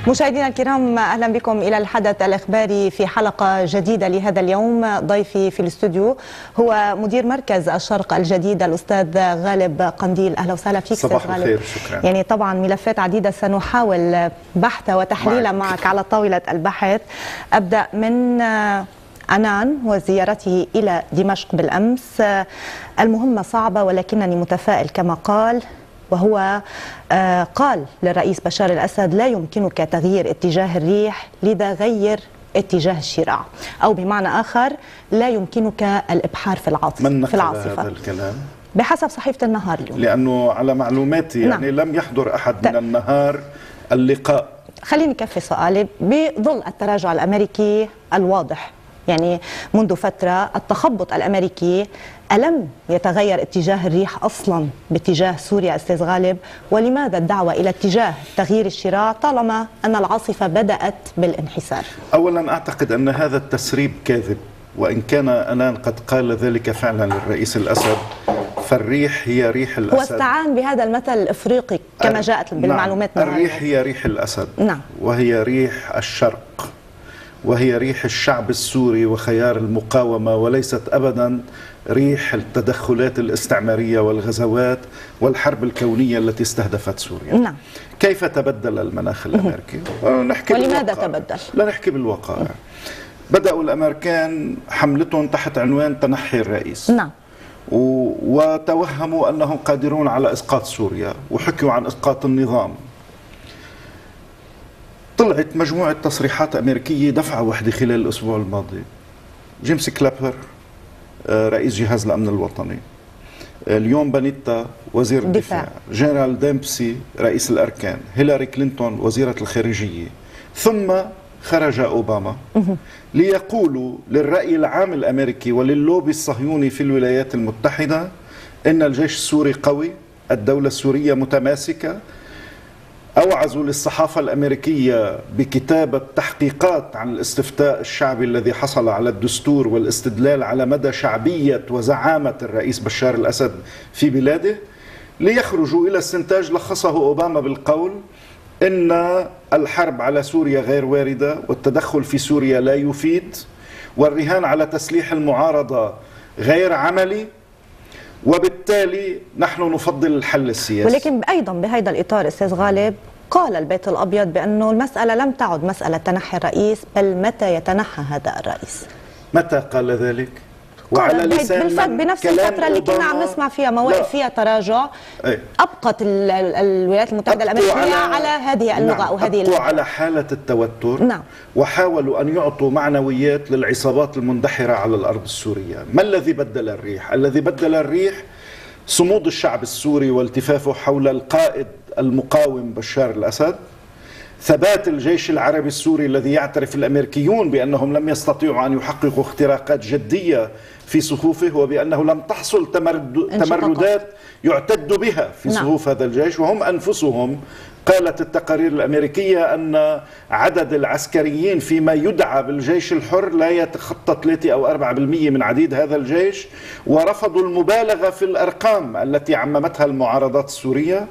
مشاهدينا الكرام، أهلا بكم إلى الحدث الإخباري في حلقة جديدة لهذا اليوم. ضيفي في الاستوديو هو مدير مركز الشرق الجديد الأستاذ غالب قنديل. أهلا وسهلا فيك صباح أستاذ غالب. الخير، شكرا. يعني طبعا ملفات عديدة سنحاول بحثها وتحليلها معك على طاولة البحث. أبدأ من عنان وزيارته إلى دمشق بالأمس. المهمة صعبة ولكنني متفائل كما قال، وهو قال للرئيس بشار الأسد: لا يمكنك تغيير اتجاه الريح، لذا غير اتجاه الشراع، أو بمعنى آخر لا يمكنك الإبحار في العاصفة. من نقل هذا الكلام؟ بحسب صحيفة النهار اليوم، لأنه على معلوماتي يعني لم يحضر أحد من النهار اللقاء. خليني كفي سؤالي. بظل التراجع الأمريكي الواضح يعني منذ فترة، التخبط الأمريكي، ألم يتغير اتجاه الريح أصلا باتجاه سوريا أستاذ غالب؟ ولماذا الدعوة إلى اتجاه تغيير الشراع طالما أن العاصفة بدأت بالانحسار؟ أولا أعتقد أن هذا التسريب كاذب، وإن كان عنان قد قال ذلك فعلا للرئيس الأسد، فالريح هي ريح الأسد. هو استعان بهذا المثل الإفريقي كما جاءت بالمعلومات. نعم. الريح هي ريح الأسد. نعم. وهي ريح الشرق، وهي ريح الشعب السوري وخيار المقاومة، وليست أبدا ريح التدخلات الاستعمارية والغزوات والحرب الكونية التي استهدفت سوريا. نعم. كيف تبدل المناخ الأمريكي؟ ولماذا تبدل؟ لا نحكي بالواقع. بدأوا الأمريكان حملتهم تحت عنوان تنحي الرئيس. نعم. وتوهموا أنهم قادرون على إسقاط سوريا، وحكوا عن إسقاط النظام. طلعت مجموعة تصريحات أمريكية دفعة واحدة خلال الأسبوع الماضي. جيمس كلابر رئيس جهاز الأمن الوطني، اليوم بانيتا وزير الدفاع، جنرال ديمبسي رئيس الأركان، هيلاري كلينتون وزيرة الخارجية، ثم خرج أوباما ليقولوا للرأي العام الأمريكي وللوبي الصهيوني في الولايات المتحدة إن الجيش السوري قوي، الدولة السورية متماسكة. أوعزوا للصحافة الأمريكية بكتابة تحقيقات عن الاستفتاء الشعبي الذي حصل على الدستور والاستدلال على مدى شعبية وزعامة الرئيس بشار الأسد في بلاده، ليخرجوا إلى استنتاج لخصه أوباما بالقول إن الحرب على سوريا غير واردة، والتدخل في سوريا لا يفيد، والرهان على تسليح المعارضة غير عملي، وبالتالي نحن نفضل الحل السياسي. ولكن أيضا بهذا الإطار أستاذ غالب، قال البيت الأبيض بأنه المسألة لم تعد مسألة تنحي الرئيس، بل متى يتنحى هذا الرئيس. متى قال ذلك؟ وعلى لسان بنفس الفترة اللي كنا عم نسمع فيها مواقف فيها تراجع. أبقت الولايات المتحدة الأمريكية على هذه اللغة. نعم. أو هذه اللغة على حالة التوتر. نعم. وحاولوا أن يعطوا معنويات للعصابات المندحرة على الأرض السورية. ما الذي بدل الريح؟ الذي بدل الريح صمود الشعب السوري والتفافه حول القائد المقاوم بشار الأسد، ثبات الجيش العربي السوري الذي يعترف الأمريكيون بأنهم لم يستطيعوا أن يحققوا اختراقات جدية في صفوفه، وبأنه لم تحصل تمردات يعتد بها في صفوف هذا الجيش. وهم أنفسهم قالت التقارير الأمريكية أن عدد العسكريين فيما يدعى بالجيش الحر لا يتخطى 3 أو 4% من عديد هذا الجيش، ورفضوا المبالغة في الأرقام التي عممتها المعارضات السورية.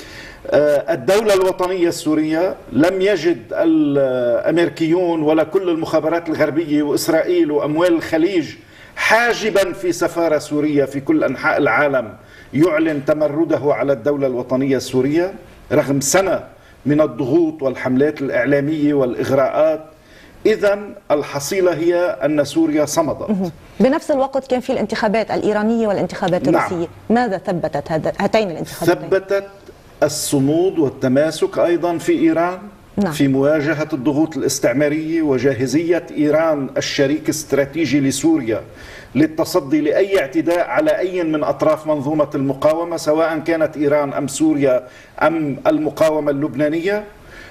الدولة الوطنية السورية لم يجد الأمريكيون ولا كل المخابرات الغربية وإسرائيل وأموال الخليج حاجبا في سفارة سورية في كل أنحاء العالم يعلن تمرده على الدولة الوطنية السورية رغم سنة من الضغوط والحملات الإعلامية والإغراءات. إذن الحصيلة هي أن سوريا صمدت. بنفس الوقت كان في الانتخابات الإيرانية والانتخابات الروسية. نعم. ماذا ثبتت هاتين الانتخابات؟ ثبتت الصمود والتماسك أيضا في إيران. نعم. في مواجهة الضغوط الاستعمارية، وجاهزية إيران الشريك الاستراتيجي لسوريا للتصدي لأي اعتداء على أي من أطراف منظومة المقاومة، سواء كانت إيران أم سوريا أم المقاومة اللبنانية.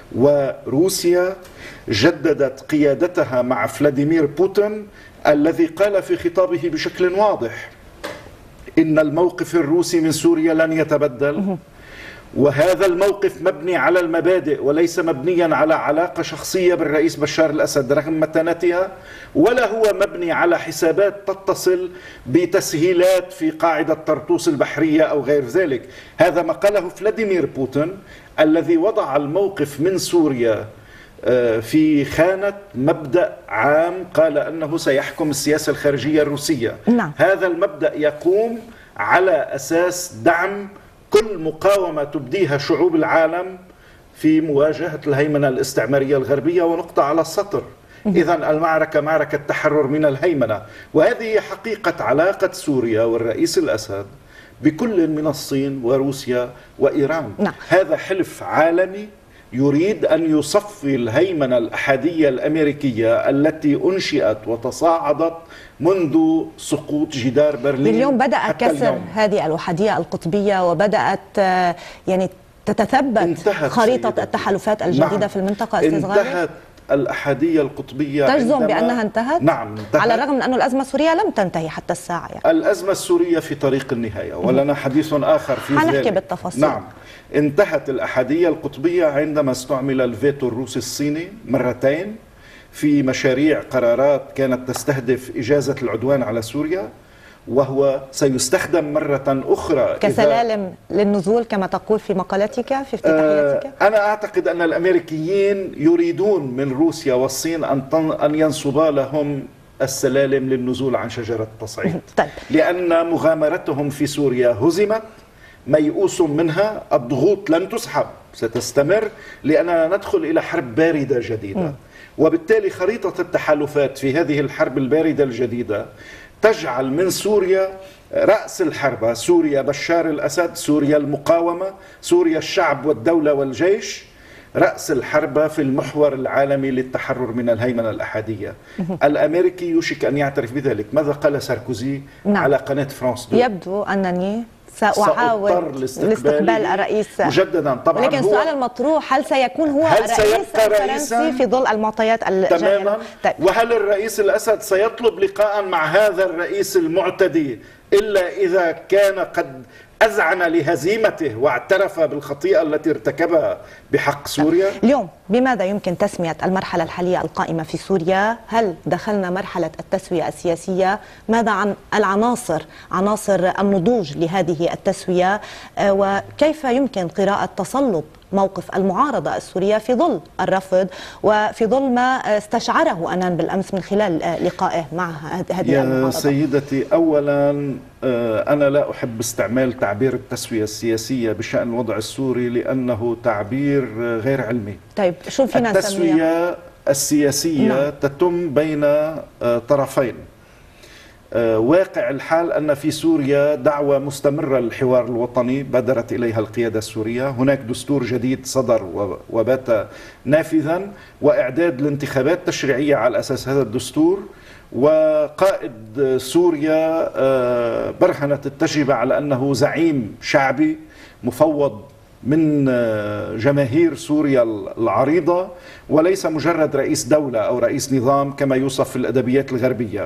وروسيا جددت قيادتها مع فلاديمير بوتين الذي قال في خطابه بشكل واضح إن الموقف الروسي من سوريا لن يتبدل، وهذا الموقف مبني على المبادئ وليس مبنيا على علاقة شخصية بالرئيس بشار الأسد رغم متانتها، ولا هو مبني على حسابات تتصل بتسهيلات في قاعدة طرطوس البحرية أو غير ذلك. هذا ما قاله فلاديمير بوتين الذي وضع الموقف من سوريا في خانة مبدأ عام قال أنه سيحكم السياسة الخارجية الروسية. نعم. هذا المبدأ يقوم على أساس دعم كل مقاومة تبديها شعوب العالم في مواجهة الهيمنة الاستعمارية الغربية، ونقطة على السطر. إذن المعركة معركة تحرر من الهيمنة، وهذه حقيقة علاقة سوريا والرئيس الأسد بكل من الصين وروسيا وإيران. نعم. هذا حلف عالمي يريد أن يصفي الهيمنة الأحادية الأمريكية التي أنشئت وتصاعدت منذ سقوط جدار برلين. اليوم بدأ كسر اليوم. هذه الأحادية القطبية، وبدأت يعني تتثبت خريطة التحالفات الجديدة نعم. في المنطقة. أستاذ غالي، انتهت الأحادية القطبية. تجزم بأنها انتهت؟ نعم انتهت، على الرغم من أن الأزمة السورية لم تنتهي حتى الساعة يعني. الأزمة السورية في طريق النهاية، ولنا حديث آخر في ذلك. حنحكي بالتفاصيل. نعم. انتهت الأحادية القطبية عندما استعمل الفيتو الروسي الصيني مرتين في مشاريع قرارات كانت تستهدف إجازة العدوان على سوريا، وهو سيستخدم مرة أخرى كسلالم للنزول كما تقول في مقالتك في افتتاحيتك. أنا أعتقد أن الأمريكيين يريدون من روسيا والصين أن ينصبا لهم السلالم للنزول عن شجرة التصعيد. طيب. لأن مغامرتهم في سوريا هزمت، ميؤوس منها، الضغوط لن تسحب، ستستمر، لأننا ندخل إلى حرب باردة جديدة. وبالتالي خريطة التحالفات في هذه الحرب الباردة الجديدة تجعل من سوريا رأس الحرب، سوريا بشار الأسد، سوريا المقاومة، سوريا الشعب والدولة والجيش، رأس الحرب في المحور العالمي للتحرر من الهيمنة الأحادية. الأمريكي يوشك أن يعترف بذلك. ماذا قال ساركوزي على قناة فرانس 2؟ يبدو أنني سأحاول لاستقبال الرئيس مجددا. طبعا ولكن السؤال المطروح، هل سيكون هو الرئيس الفرنسي في ظل المعطيات الجارية؟ تماما. طيب. وهل الرئيس الأسد سيطلب لقاء مع هذا الرئيس المعتدي إلا إذا كان قد أذعن لهزيمته واعترف بالخطيئة التي ارتكبها بحق سوريا؟ اليوم بماذا يمكن تسمية المرحلة الحالية القائمة في سوريا؟ هل دخلنا مرحلة التسوية السياسية؟ ماذا عن عناصر النضوج لهذه التسوية؟ وكيف يمكن قراءة تصلب موقف المعارضة السورية في ظل الرفض وفي ظل ما استشعره أنان بالأمس من خلال لقائه مع هذه المعارضة؟ يا سيدتي، أولا أنا لا أحب استعمال تعبير التسوية السياسية بشأن الوضع السوري لأنه تعبير غير علمي. طيب شو فينا نسميها؟ التسوية السياسية تتم بين طرفين. واقع الحال أن في سوريا دعوة مستمرة للحوار الوطني بادرت إليها القيادة السورية. هناك دستور جديد صدر وبات نافذا، وإعداد الانتخابات التشريعية على أساس هذا الدستور. وقائد سوريا برهنت التجربة على أنه زعيم شعبي مفوض من جماهير سوريا العريضة، وليس مجرد رئيس دولة أو رئيس نظام كما يوصف في الأدبيات الغربية.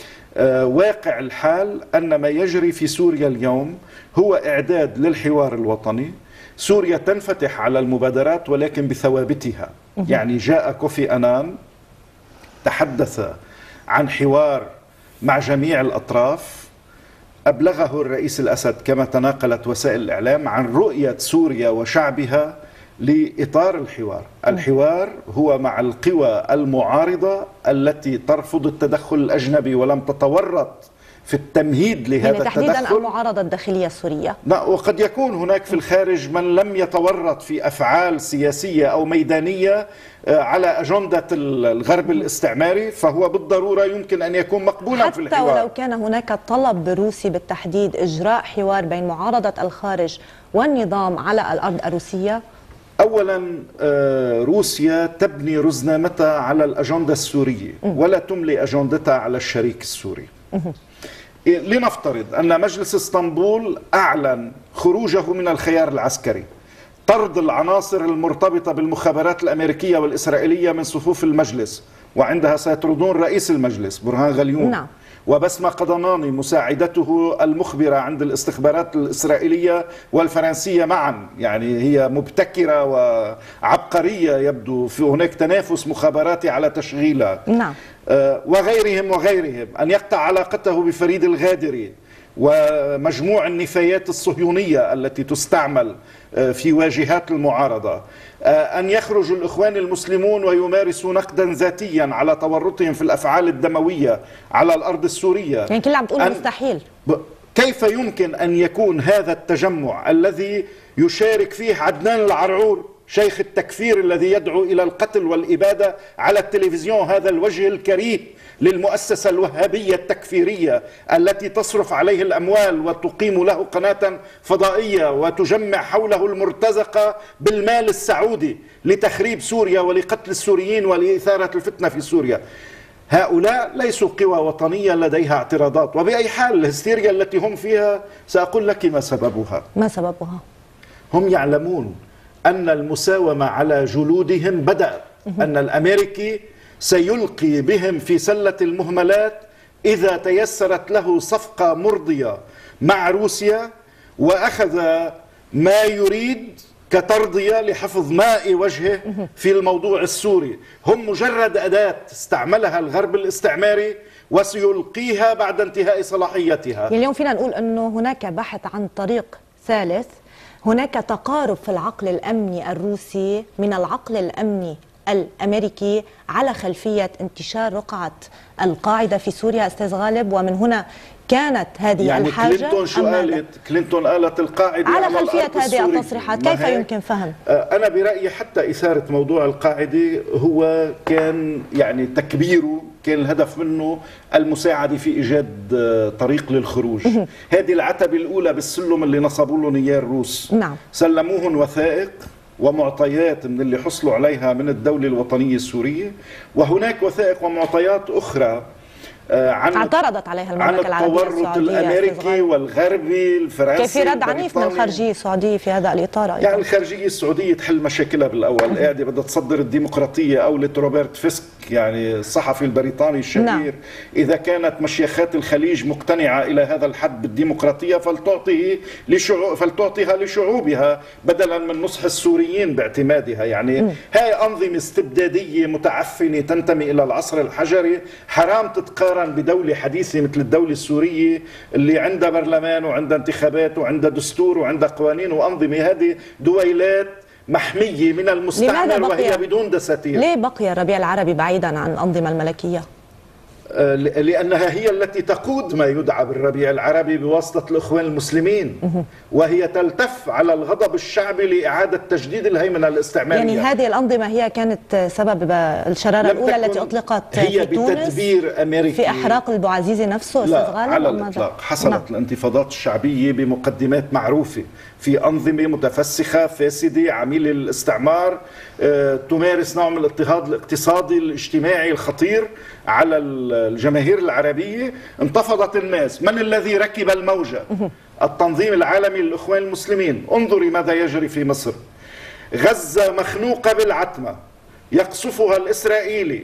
واقع الحال أن ما يجري في سوريا اليوم هو إعداد للحوار الوطني. سوريا تنفتح على المبادرات ولكن بثوابتها. يعني جاء كوفي أنان تحدث عن حوار مع جميع الأطراف، أبلغه الرئيس الأسد كما تناقلت وسائل الإعلام عن رؤية سوريا وشعبها لإطار الحوار. الحوار هو مع القوى المعارضة التي ترفض التدخل الأجنبي ولم تتورط في التمهيد لهذا يعني التدخل. تحديدا المعارضة الداخلية السورية. لا، وقد يكون هناك في الخارج من لم يتورط في أفعال سياسية أو ميدانية على أجندة الغرب الاستعماري، فهو بالضرورة يمكن أن يكون مقبولا في الحوار. حتى ولو كان هناك طلب روسي بالتحديد إجراء حوار بين معارضة الخارج والنظام على الأرض الروسية. أولا روسيا تبني رزنامتها على الأجندة السورية ولا تملي أجندتها على الشريك السوري. لنفترض أن مجلس اسطنبول أعلن خروجه من الخيار العسكري، طرد العناصر المرتبطة بالمخابرات الأمريكية والإسرائيلية من صفوف المجلس، وعندها سيطردون رئيس المجلس برهان غليون. نعم. وبسمة قضناني مساعدته المخبرة عند الاستخبارات الإسرائيلية والفرنسية معا، يعني هي مبتكرة وعبقرية يبدو، في هناك تنافس مخابراتي على تشغيلها. نعم. وغيرهم أن يقطع علاقته بفريد الغادري، ومجموع النفايات الصهيونية التي تستعمل في واجهات المعارضة، أن يخرج الإخوان المسلمون ويمارسوا نقدا ذاتيا على تورطهم في الأفعال الدموية على الأرض السورية. يعني كل عم تقول مستحيل. كيف يمكن أن يكون هذا التجمع الذي يشارك فيه عدنان العرعور شيخ التكفير الذي يدعو إلى القتل والإبادة على التلفزيون، هذا الوجه الكريه للمؤسسة الوهابية التكفيرية التي تصرف عليه الأموال وتقيم له قناة فضائية وتجمع حوله المرتزقة بالمال السعودي لتخريب سوريا ولقتل السوريين ولإثارة الفتنة في سوريا. هؤلاء ليسوا قوى وطنية لديها اعتراضات. وبأي حال الهستيريا التي هم فيها سأقول لك ما سببها. ما سببها؟ هم يعلمون أن المساومة على جلودهم بدأ، أن الأمريكي سيلقي بهم في سلة المهملات إذا تيسرت له صفقة مرضية مع روسيا وأخذ ما يريد كترضية لحفظ ماء وجهه في الموضوع السوري. هم مجرد أداة استعملها الغرب الاستعماري وسيلقيها بعد انتهاء صلاحيتها. اليوم فينا نقول أنه هناك بحث عن طريق ثالث، هناك تقارب في العقل الأمني الروسي من العقل الأمني الأمريكي على خلفية انتشار رقعة القاعدة في سوريا أستاذ غالب، ومن هنا كانت هذه يعني الحاجة. كلينتون شو قالت؟ كلينتون قالت القاعدة على خلفية هذه التصريحات، كيف يمكن فهم؟ أنا برأيي حتى إثارة موضوع القاعدة هو كان يعني تكبيره كان الهدف منه المساعدة في إيجاد طريق للخروج. هذه العتبة الأولى بالسلم اللي نصبوا لهم إياه الروس. نعم. سلموهم وثائق ومعطيات من اللي حصلوا عليها من الدولة الوطنية السورية، وهناك وثائق ومعطيات أخرى عن اعترضت عليها المملكة العربية السعودية. التورط الأمريكي والغربي الفرنسي. كيف رد عنيف من الخارجية السعودية في هذا الإطار أيضا؟ يعني الخارجية السعودية تحل مشاكلها بالأول، قاعدة بدها تصدر الديمقراطية أولة روبرت فيسك يعني الصحفي البريطاني الشهير. نعم. إذا كانت مشيخات الخليج مقتنعة إلى هذا الحد بالديمقراطية فلتعطيها لشعوبها بدلا من نصح السوريين باعتمادها. يعني هاي أنظمة استبدادية متعفنة تنتمي إلى العصر الحجري، حرام تتقارن بدولة حديثة مثل الدولة السورية اللي عندها برلمان وعندها انتخابات وعندها دستور وعندها قوانين وأنظمة. هذه دويلات محمية من المستعمر وهي بدون دساتير. ليه بقي الربيع العربي بعيدا عن الأنظمة الملكية؟ لأنها هي التي تقود ما يدعى بالربيع العربي بواسطة الإخوان المسلمين، وهي تلتف على الغضب الشعبي لإعادة تجديد الهيمنة الاستعمارية. يعني هذه الأنظمة هي كانت سبب الشرارة الأولى التي أطلقت هي في تونس بتدبير أمريكي في إحراق البوعزيزي نفسه. لا على الإطلاق. حصلت نعم. الانتفاضات الشعبية بمقدمات معروفة في أنظمة متفسخة فاسدة عميلة الاستعمار تمارس نوع من الاضطهاد الاقتصادي الاجتماعي الخطير على الجماهير العربية. انتفضت الناس. من الذي ركب الموجة؟ التنظيم العالمي للإخوان المسلمين. انظري ماذا يجري في مصر. غزة مخنوقة بالعتمة يقصفها الإسرائيلي،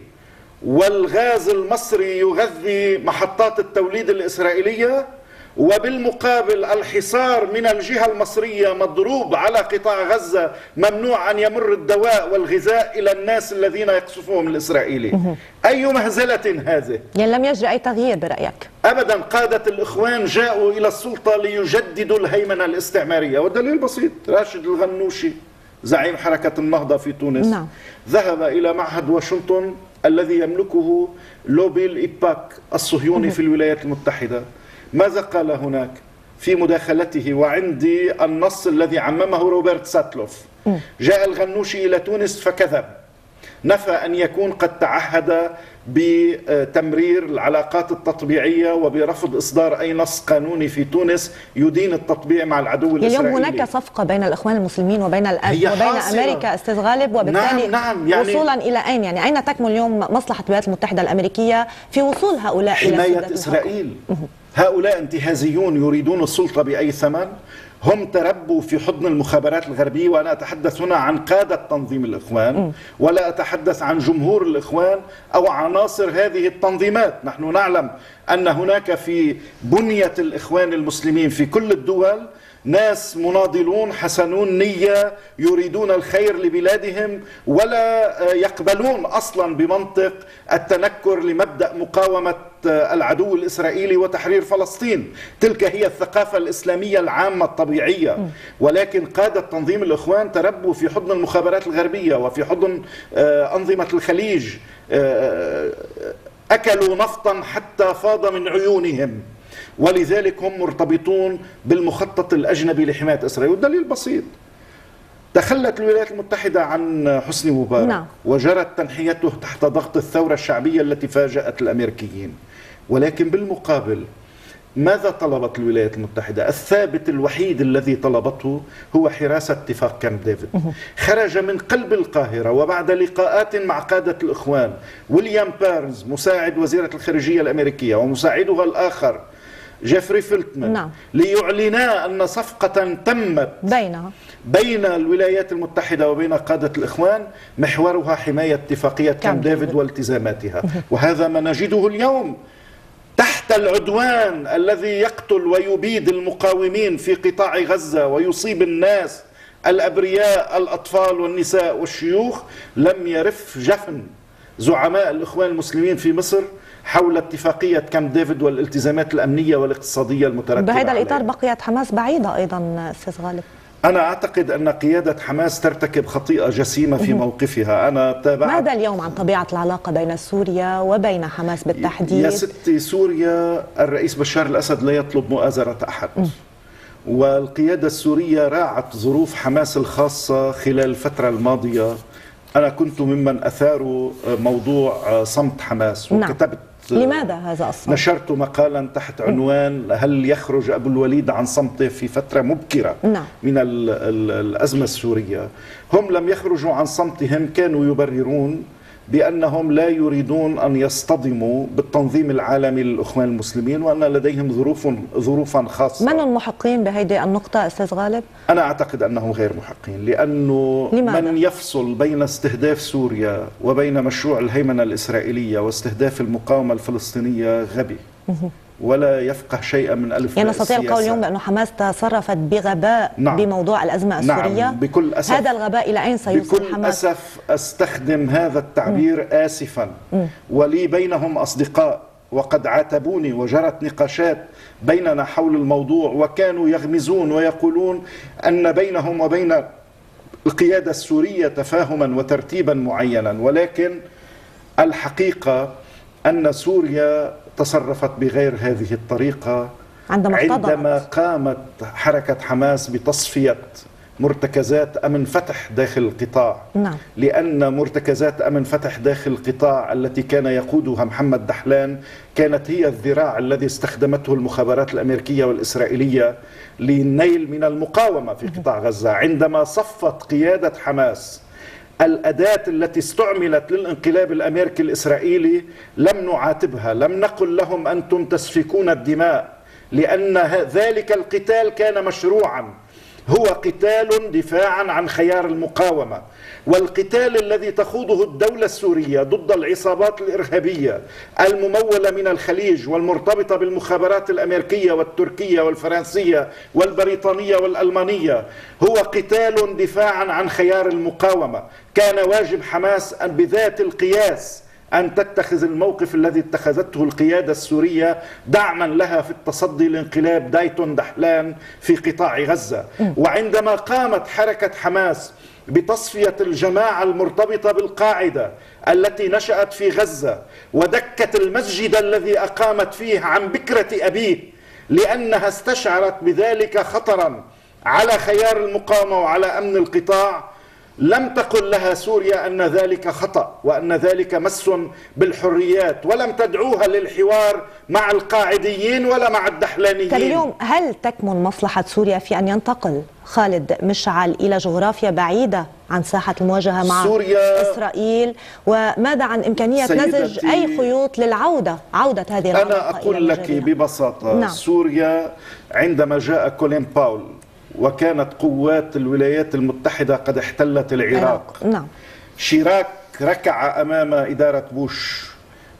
والغاز المصري يغذي محطات التوليد الإسرائيلية، وبالمقابل الحصار من الجهة المصرية مضروب على قطاع غزة، ممنوع أن يمر الدواء والغذاء إلى الناس الذين يقصفهم الإسرائيلي. أي مهزلة هذه؟ يعني لم يجري أي تغيير برأيك؟ أبدا. قادة الإخوان جاءوا إلى السلطة ليجددوا الهيمنة الاستعمارية، والدليل بسيط. راشد الغنوشي زعيم حركة النهضة في تونس نعم. ذهب إلى معهد واشنطن الذي يملكه لوبي الإيباك الصهيوني في الولايات المتحدة. ماذا قال هناك في مداخلته؟ وعندي النص الذي عممه روبرت ساتلوف. جاء الغنوشي إلى تونس فكذب، نفى أن يكون قد تعهد بتمرير العلاقات التطبيعية وبرفض إصدار أي نص قانوني في تونس يدين التطبيع مع العدو الإسرائيلي. اليوم هناك صفقة بين الإخوان المسلمين وبين أمريكا أستاذ غالب، وبالتالي نعم يعني وصولا إلى أين؟ يعني أين تكمن اليوم مصلحة الولايات المتحدة الأمريكية في وصول هؤلاء إلى حماية إسرائيل؟ هؤلاء انتهازيون يريدون السلطة بأي ثمن. هم تربوا في حضن المخابرات الغربية، وأنا أتحدث هنا عن قادة تنظيم الإخوان ولا أتحدث عن جمهور الإخوان أو عناصر هذه التنظيمات. نحن نعلم أن هناك في بنية الإخوان المسلمين في كل الدول ناس مناضلون حسنون نية يريدون الخير لبلادهم، ولا يقبلون أصلا بمنطق التنكر لمبدأ مقاومة العدو الإسرائيلي وتحرير فلسطين. تلك هي الثقافة الإسلامية العامة الطبيعية. ولكن قادة تنظيم الإخوان تربوا في حضن المخابرات الغربية وفي حضن أنظمة الخليج، أكلوا نفطا حتى فاض من عيونهم، ولذلك هم مرتبطون بالمخطط الأجنبي لحماية إسرائيل. والدليل بسيط، تخلت الولايات المتحدة عن حسني مبارك وجرت تنحيته تحت ضغط الثورة الشعبية التي فاجأت الأمريكيين. ولكن بالمقابل ماذا طلبت الولايات المتحدة؟ الثابت الوحيد الذي طلبته هو حراسة اتفاق كامب ديفيد. خرج من قلب القاهرة وبعد لقاءات مع قادة الإخوان ويليام بيرنز مساعد وزيرة الخارجية الأمريكية ومساعدها الآخر جيفري فيلتمان ليعلنا أن صفقة تمت بين الولايات المتحدة وبين قادة الإخوان محورها حماية اتفاقية كامب ديفيد والتزاماتها. وهذا ما نجده اليوم تحت العدوان الذي يقتل ويبيد المقاومين في قطاع غزة ويصيب الناس الأبرياء الأطفال والنساء والشيوخ. لم يرف جفن زعماء الإخوان المسلمين في مصر حول اتفاقية كامب ديفيد والالتزامات الأمنية والاقتصادية المترتبة بهذا الإطار عليها. بقيت حماس بعيدة أيضا أستاذ غالب. أنا أعتقد أن قيادة حماس ترتكب خطيئة جسيمة في موقفها. أنا تابعت. ماذا اليوم عن طبيعة العلاقة بين سوريا وبين حماس بالتحديد؟ يا ستي، سوريا الرئيس بشار الأسد لا يطلب مؤازرة أحد، والقيادة السورية راعت ظروف حماس الخاصة خلال الفترة الماضية. أنا كنت ممن أثاروا موضوع صمت حماس وكتبت. لماذا هذا الصمت؟ نشرت مقالا تحت عنوان هل يخرج أبو الوليد عن صمته في فترة مبكرة من الأزمة السورية. هم لم يخرجوا عن صمتهم، كانوا يبررون بأنهم لا يريدون أن يصطدموا بالتنظيم العالمي للإخوان المسلمين وأن لديهم ظروفا خاصة. من المحقين بهذه النقطة أستاذ غالب؟ أنا أعتقد أنهم غير محقين، لأنه من يفصل بين استهداف سوريا وبين مشروع الهيمنة الإسرائيلية واستهداف المقاومة الفلسطينية غبي ولا يفقه شيئا من ألف. يعني نستطيع القول اليوم بأن حماس تصرفت بغباء بموضوع الأزمة السورية. بكل أسف. هذا الغباء إلى أين سيوصل بكل حماس؟ أسف أستخدم هذا التعبير آسفا. ولي بينهم أصدقاء وقد عاتبوني وجرت نقاشات بيننا حول الموضوع، وكانوا يغمزون ويقولون أن بينهم وبين القيادة السورية تفاهما وترتيبا معينا. ولكن الحقيقة أن سوريا تصرفت بغير هذه الطريقة عندما قامت حركة حماس بتصفية مرتكزات أمن فتح داخل القطاع. لأن مرتكزات أمن فتح داخل القطاع التي كان يقودها محمد دحلان كانت هي الذراع الذي استخدمته المخابرات الأمريكية والإسرائيلية للنيل من المقاومة في قطاع غزة. عندما صفت قيادة حماس الأداة التي استعملت للانقلاب الأمريكي الإسرائيلي لم نعاتبها، لم نقل لهم أنتم تسفكون الدماء، لأن ذلك القتال كان مشروعا، هو قتال دفاعا عن خيار المقاومة. والقتال الذي تخوضه الدولة السورية ضد العصابات الإرهابية الممولة من الخليج والمرتبطة بالمخابرات الأمريكية والتركية والفرنسية والبريطانية والألمانية هو قتال دفاعا عن خيار المقاومة. كان واجب حماس أن بذات القياس أن تتخذ الموقف الذي اتخذته القيادة السورية دعما لها في التصدي لانقلاب دايتون دحلان في قطاع غزة. وعندما قامت حركة حماس بتصفية الجماعة المرتبطة بالقاعدة التي نشأت في غزة ودكت المسجد الذي أقامت فيه عن بكرة أبيه لأنها استشعرت بذلك خطرا على خيار المقاومة وعلى أمن القطاع، لم تقل لها سوريا أن ذلك خطأ وأن ذلك مس بالحريات، ولم تدعوها للحوار مع القاعديين ولا مع الدحلانيين. اليوم هل تكمن مصلحة سوريا في أن ينتقل خالد مشعل إلى جغرافيا بعيدة عن ساحة المواجهة مع سوريا إسرائيل؟ وماذا عن إمكانية نسج أي خيوط للعودة هذه العلاقة؟ أنا أقول لك ببساطة، سوريا عندما جاء كولين باول وكانت قوات الولايات المتحدة قد احتلت العراق، شيراك ركع أمام إدارة بوش،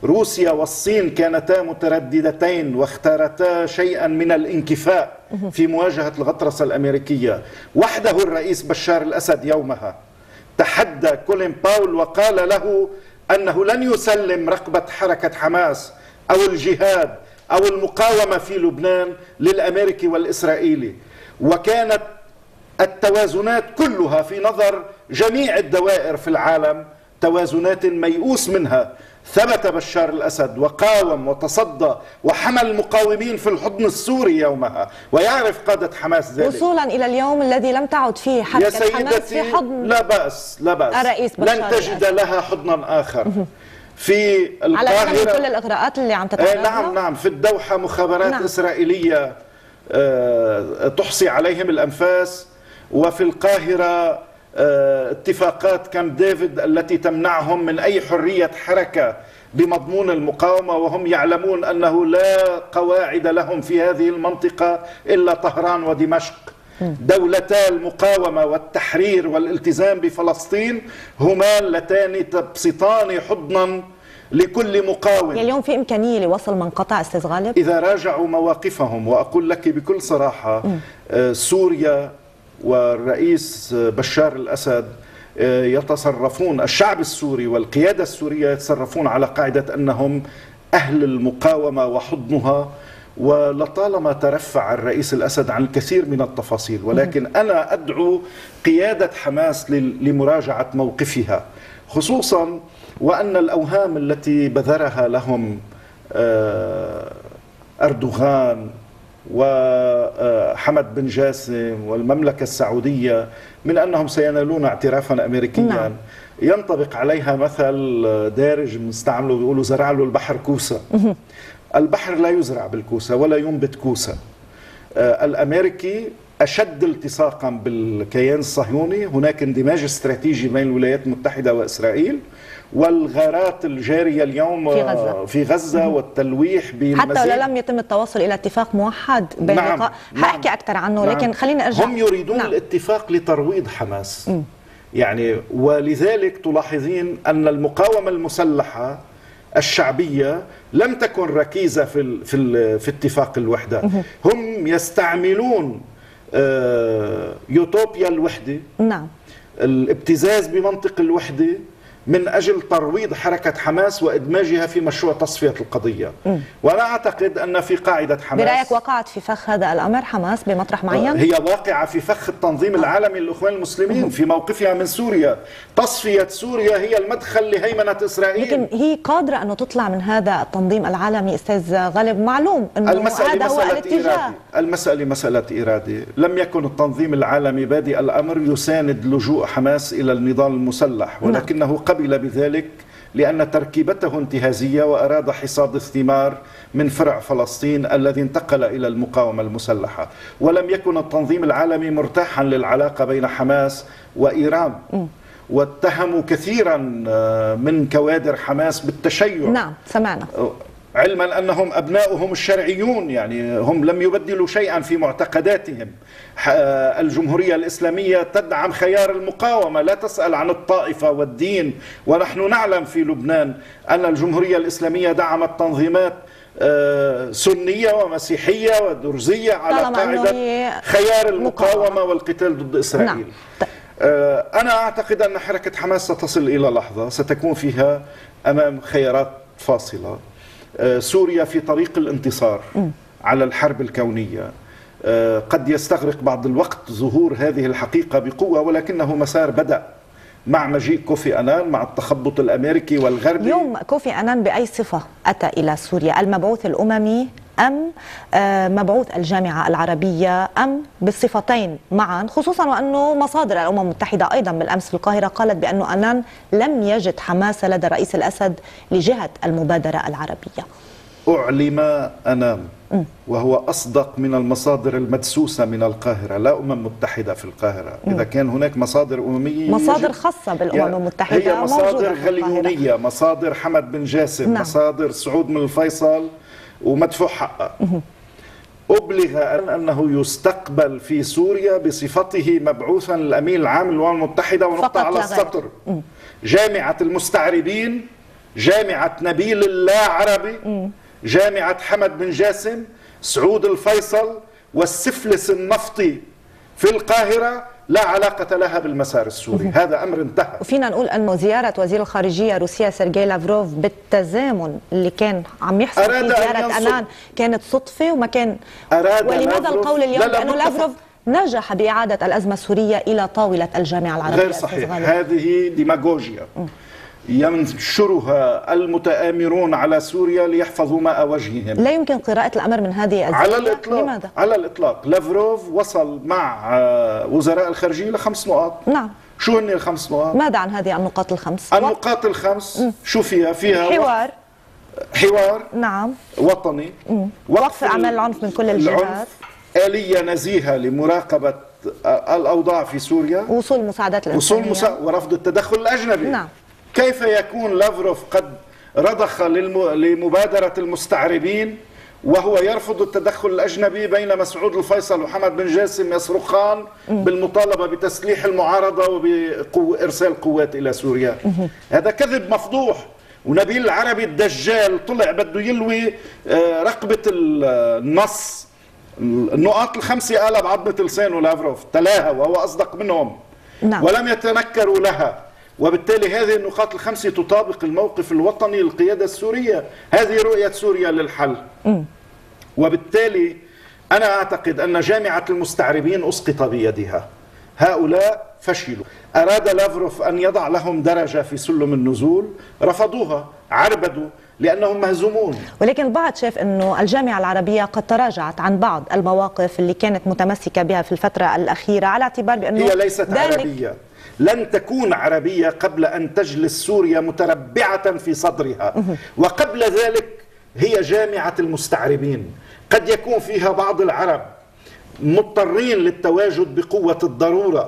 روسيا والصين كانتا مترددتين واختارتا شيئا من الانكفاء في مواجهة الغطرسة الأمريكية. وحده الرئيس بشار الأسد يومها تحدى كولين باول وقال له أنه لن يسلم رقبة حركة حماس أو الجهاد أو المقاومة في لبنان للأمريكي والإسرائيلي. وكانت التوازنات كلها في نظر جميع الدوائر في العالم توازنات ميؤوس منها. ثبت بشار الأسد وقاوم وتصدى وحمل المقاومين في الحضن السوري يومها، ويعرف قادة حماس ذلك، وصولا إلى اليوم الذي لم تعد فيه حركة حماس في حضن لا بأس الرئيس بشار لن تجد لها حضنا آخر. في القاهرة على رغم كل الإغراءات اللي عم تتعرض نعم في الدوحة مخابرات إسرائيلية تحصي عليهم الأنفاس، وفي القاهرة اتفاقات كامب ديفيد التي تمنعهم من أي حرية حركة بمضمون المقاومة، وهم يعلمون أنه لا قواعد لهم في هذه المنطقة إلا طهران ودمشق. دولتا المقاومة والتحرير والالتزام بفلسطين هما اللتان تبسطان حضنا لكل مقاوم. يعني اليوم في إمكانية لوصل منقطع أستاذ غالب؟ إذا راجعوا مواقفهم، وأقول لك بكل صراحة سوريا والرئيس بشار الأسد يتصرفون، الشعب السوري والقيادة السورية يتصرفون على قاعدة أنهم أهل المقاومة وحضنها، ولطالما ترفع الرئيس الأسد عن الكثير من التفاصيل، ولكن أنا أدعو قيادة حماس لمراجعة موقفها، خصوصا وأن الأوهام التي بذرها لهم أردوغان وحمد بن جاسم والمملكة السعودية من أنهم سينالون اعترافا أمريكيا، ينطبق عليها مثل دارج بنستعمله، بيقولوا زرع له البحر كوسة. البحر لا يزرع بالكوسة ولا ينبت كوسة. الأمريكي أشد التصاقا بالكيان الصهيوني، هناك اندماج استراتيجي بين الولايات المتحدة وإسرائيل، والغارات الجارية اليوم في غزة والتلويح حتى ولو لم يتم التوصل إلى اتفاق موحد بين حأحكي أكثر عنه، لكن خلينا أرجع. هم يريدون الاتفاق لترويض حماس، يعني ولذلك تلاحظين أن المقاومة المسلحة الشعبية لم تكن ركيزة في اتفاق الوحدة. هم يستعملون يوتوبيا الوحدة، الابتزاز بمنطق الوحدة من أجل ترويض حركة حماس وإدماجها في مشروع تصفية القضية. وأنا أعتقد أن في قاعدة حماس، برأيك وقعت في فخ هذا الأمر حماس بمطرح معين؟ هي واقعة في فخ التنظيم العالمي للإخوان المسلمين في موقفها من سوريا. تصفية سوريا هي المدخل لهيمنة إسرائيل، لكن هي قادرة أنه تطلع من هذا التنظيم العالمي. أستاذ غالب، معلوم أنه هذا هو الاتجاه. المسألة مسألة إرادة. لم يكن التنظيم العالمي بادئ الأمر يساند لجوء حماس إلى النضال المسلح، ولكنه قبل بذلك لأن تركيبته انتهازية، وأراد حصاد الثمار من فرع فلسطين الذي انتقل إلى المقاومة المسلحة. ولم يكن التنظيم العالمي مرتاحا للعلاقة بين حماس وإيران، واتهموا كثيرا من كوادر حماس بالتشيع. نعم سمعنا، علما أنهم أبناؤهم الشرعيون، يعني هم لم يبدلوا شيئا في معتقداتهم. الجمهورية الإسلامية تدعم خيار المقاومة، لا تسأل عن الطائفة والدين، ونحن نعلم في لبنان أن الجمهورية الإسلامية دعمت تنظيمات سنية ومسيحية ودرزية على قاعدة خيار المقاومة والقتال ضد إسرائيل. أنا أعتقد أن حركة حماس ستصل إلى لحظة ستكون فيها أمام خيارات فاصلة. سوريا في طريق الانتصار على الحرب الكونية. قد يستغرق بعض الوقت ظهور هذه الحقيقة بقوة، ولكنه مسار بدأ مع مجيء كوفي أنان، مع التخبط الأمريكي والغربي. اليوم كوفي أنان بأي صفة أتى إلى سوريا؟ المبعوث الأممي أم مبعوث الجامعة العربية، أم بالصفتين معا؟ خصوصا وأنه مصادر الأمم المتحدة أيضا بالأمس في القاهرة قالت بأن أنان لم يجد حماس لدى الرئيس الأسد لجهة المبادرة العربية. أعلم أنان وهو أصدق من المصادر المدسوسة من القاهرة، لا أمم متحدة في القاهرة. إذا كان هناك مصادر أممية، مصادر خاصة بالأمم المتحدة، هي مصادر غليونية، مصادر حمد بن جاسم، مصادر سعود من الفيصل ومدفوع حقه. أبلغ أنه يستقبل في سوريا بصفته مبعوثا للأمين العام للأمم المتحدة، ونقطة على السطر. جامعة المستعربين جامعة نبيل الله عربي، جامعة حمد بن جاسم، سعود الفيصل، والسفلس النفطي في القاهرة لا علاقة لها بالمسار السوري. هذا أمر انتهى. وفينا نقول أنه زيارة وزير الخارجية الروسية سيرجي لافروف بالتزامن اللي كان عم يحصل في زيارة أنان كانت صدفة وما كان، ولماذا القول اليوم بأنه لافروف نجح بإعادة الأزمة السورية إلى طاولة الجامعة العربية؟ غير صحيح، هذه ديماغوجيا ينشرها المتآمرون على سوريا ليحفظوا ماء وجههم. لا يمكن قراءة الأمر من هذه الزاوية على الإطلاق. لماذا؟ على الإطلاق. لافروف وصل مع وزراء الخارجية ل5 نقاط. نعم. شو هن ال5 نقاط؟ ماذا عن هذه النقاط ال5؟ النقاط ال5 شو فيها؟ فيها حوار نعم وطني، وقف أعمال العنف من كل الجهات، آلية نزيهة لمراقبة الأوضاع في سوريا، وصول المساعدات الإنسانية، ورفض التدخل الأجنبي. نعم. كيف يكون لافروف قد رضخ لمبادرة المستعربين وهو يرفض التدخل الأجنبي، بينما سعود الفيصل وحمد بن جاسم يصرخان بالمطالبة بتسليح المعارضة وبإرسال قوات إلى سوريا؟ هذا كذب مفضوح. ونبيل العربي الدجال طلع بده يلوي رقبة النص. النقاط ال5 قالها بعضمة لسانه لافروف، تلاها وهو أصدق منهم. نعم. ولم يتنكروا لها، وبالتالي هذه النقاط ال5 تطابق الموقف الوطني للقيادة السورية. هذه رؤية سوريا للحل. وبالتالي أنا أعتقد أن جامعة المستعربين أسقط بيدها. هؤلاء فشلوا. أراد لافروف أن يضع لهم درجة في سلم النزول، رفضوها، عربدوا لأنهم مهزومون. ولكن البعض شاف أنه الجامعة العربية قد تراجعت عن بعض المواقف اللي كانت متمسكة بها في الفترة الأخيرة، على اعتبار بأنه هي ليست عربية. لن تكون عربية قبل أن تجلس سوريا متربعة في صدرها. وقبل ذلك هي جامعة المستعربين. قد يكون فيها بعض العرب مضطرين للتواجد بقوة الضرورة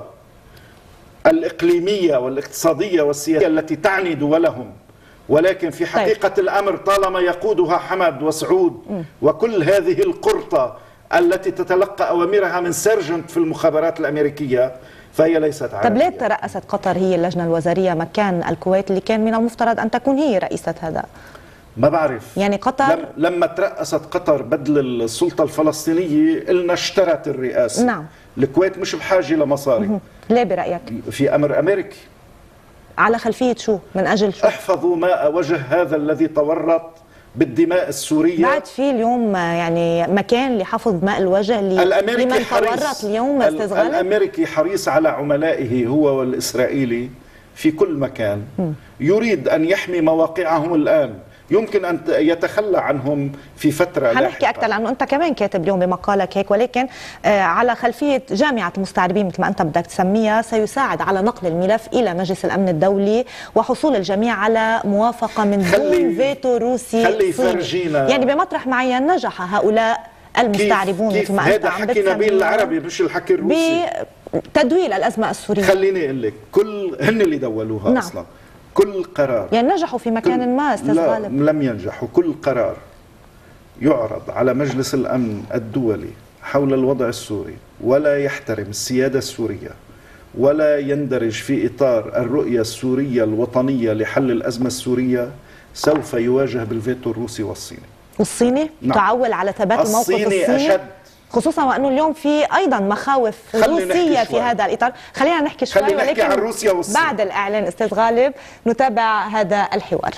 الإقليمية والاقتصادية والسياسية التي تعني دولهم، ولكن في حقيقة الأمر طالما يقودها حمد وسعود وكل هذه القرطة التي تتلقى أوامرها من سيرجنت في المخابرات الأمريكية، فهي ليست عربية. طب ليه ترأست قطر هي اللجنة الوزارية مكان الكويت اللي كان من المفترض أن تكون هي رئيسة هذا؟ ما بعرف. يعني قطر لما ترأست قطر بدل السلطة الفلسطينية قلنا اشترت الرئاسة. نعم. الكويت مش بحاجة لمصاري. ليه برأيك؟ في أمر أمريكي. على خلفية شو؟ من أجل شو؟ احفظوا ماء وجه هذا الذي تورط بالدماء السورية. بعد في اليوم يعني مكان لحفظ ماء الوجه لمن تورط اليوم استاذ غالب؟ الأمريكي حريص على عملائه هو والإسرائيلي في كل مكان. يريد أن يحمي مواقعهم الآن، يمكن أن يتخلى عنهم في فترة لاحقة. حنحكي أكثر عنه. أنت كمان كاتب اليوم بمقالك هيك، ولكن على خلفية جامعة المستعربين مثل ما أنت بدك تسميها سيساعد على نقل الملف إلى مجلس الأمن الدولي وحصول الجميع على موافقة من دون فيتو روسي صيني. يعني بمطرح معين نجح هؤلاء المستعربون مثل ما أنت عم بتسمي. هذا حكي نبيل العربي مش الحكي الروسي. بتدويل الأزمة السورية. خليني أقول لك، هن اللي دولوها. نعم. أصلا كل قرار يعني نجحوا في مكان ما استاذ غالب. لم ينجحوا. كل قرار يعرض على مجلس الأمن الدولي حول الوضع السوري ولا يحترم السيادة السورية ولا يندرج في إطار الرؤية السورية الوطنية لحل الأزمة السورية سوف يواجه بالفيتو الروسي والصيني. نعم. تعول على ثبات الموقف الصيني أشد، خصوصا وأنه اليوم في أيضا مخاوف روسية في هذا الإطار. خلينا نحكي شوي، ولكن عن روسيا والصين بعد الإعلان أستاذ غالب نتابع هذا الحوار.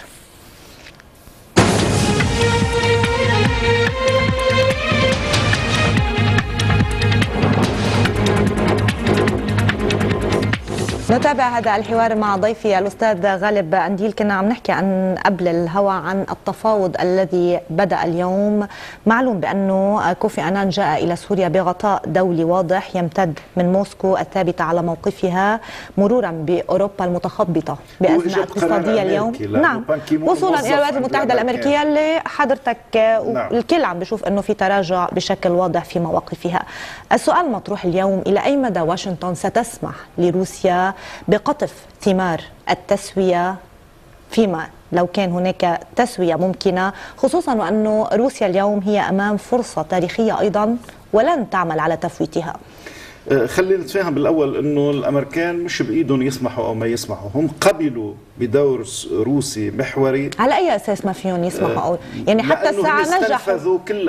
نتابع هذا الحوار مع ضيفي الأستاذ غالب أنديل. كنا عم نحكي عن قبل الهوى عن التفاوض الذي بدأ اليوم. معلوم بأنه كوفي أنان جاء إلى سوريا بغطاء دولي واضح يمتد من موسكو الثابتة على موقفها مرورا بأوروبا المتخبطة بأزمة اقتصادية اليوم. نعم، وصولا إلى الولايات المتحدة الأمريكية اللي حضرتك والكل عم بشوف أنه في تراجع بشكل واضح في مواقفها. السؤال المطروح اليوم، إلى أي مدى واشنطن ستسمح لروسيا بقطف ثمار التسوية فيما لو كان هناك تسوية ممكنة، خصوصا وأن روسيا اليوم هي أمام فرصة تاريخية أيضا ولن تعمل على تفويتها؟ خلينا نتفاهم بالاول انه الامريكان مش بايدهم يسمحوا او ما يسمحوا، هم قبلوا بدور روسي محوري. على اي اساس ما فيهم يسمحوا او يعني حتى الساعه نجحوا؟ استنفذوا كل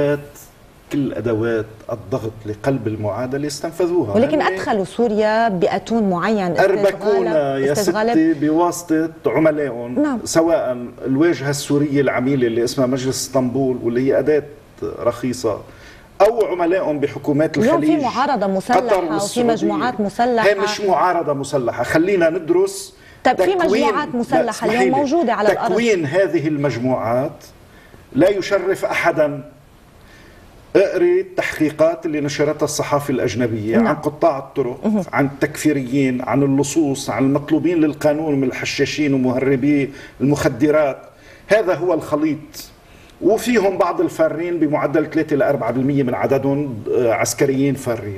ادوات الضغط لقلب المعادله استنفذوها، ولكن ادخلوا سوريا باتون معين اربكونا يا ستي بواسطه عملائهم. نعم. سواء الواجهه السوريه العميله اللي اسمها مجلس اسطنبول واللي هي اداه رخيصه، او عملائهم بحكومات الخليج. اليوم في معارضه مسلحه وفي مجموعات مسلحه. هي مش معارضه مسلحه، خلينا ندرس. طيب في مجموعات مسلحه اليوم موجوده على الارض. تكوين هذه المجموعات لا يشرف احدا. اقري التحقيقات اللي نشرتها الصحافة الأجنبية عن قطاع الطرق، عن التكفيريين، عن اللصوص، عن المطلوبين للقانون من الحشاشين ومهربي المخدرات. هذا هو الخليط، وفيهم بعض الفارين بمعدل 3 إلى 4% من عددهم عسكريين فارين.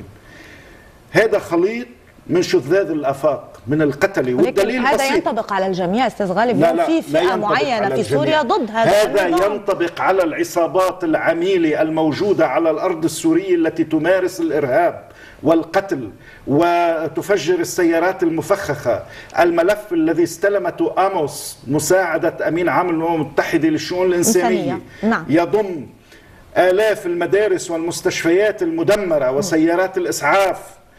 هذا خليط من شذاذ الآفاق، من القتل. والدليل هذا بسيط. ينطبق على الجميع استاذ غالب. لا في فئة معينة في سوريا ضد هذا ينطبق على العصابات العميلة الموجودة على الأرض السورية التي تمارس الإرهاب والقتل وتفجر السيارات المفخخة. الملف الذي استلمته آموس مساعدة أمين عام الأمم المتحدة للشؤون الإنسانية نعم. يضم آلاف المدارس والمستشفيات المدمرة وسيارات الإسعاف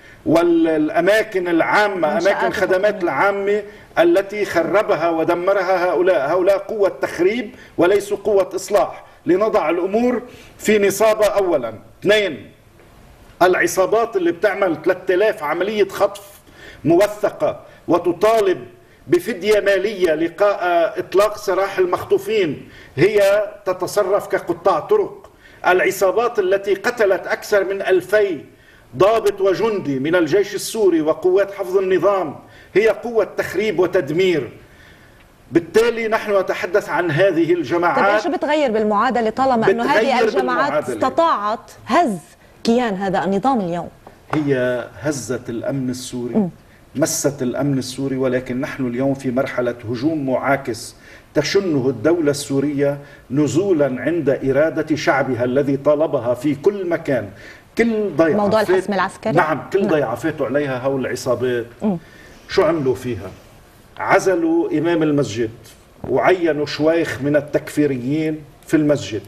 والأماكن العامة، أماكن خدمات العامة التي خربها ودمرها هؤلاء قوة تخريب وليسوا قوة إصلاح. لنضع الأمور في نصابة. أولا، 2، العصابات اللي بتعمل 3000 عملية خطف موثقة وتطالب بفدية مالية لقاء إطلاق سراح المخطوفين هي تتصرف كقطاع طرق. العصابات التي قتلت أكثر من 2000 ضابط وجندي من الجيش السوري وقوات حفظ النظام هي قوة تخريب وتدمير. بالتالي نحن نتحدث عن هذه الجماعات. طيب ايش بتغير بالمعادلة طالما انه هذه الجماعات استطاعت هز كيان هذا النظام اليوم؟ هي هزت الأمن السوري، مست الأمن السوري، ولكن نحن اليوم في مرحلة هجوم معاكس تشنه الدولة السورية نزولا عند إرادة شعبها الذي طالبها في كل مكان. كل ضيعة موضوع الحسم العسكري. نعم، كل ضيعة فاتوا عليها هول العصابات. شو عملوا فيها؟ عزلوا إمام المسجد وعينوا شويخ من التكفيريين في المسجد،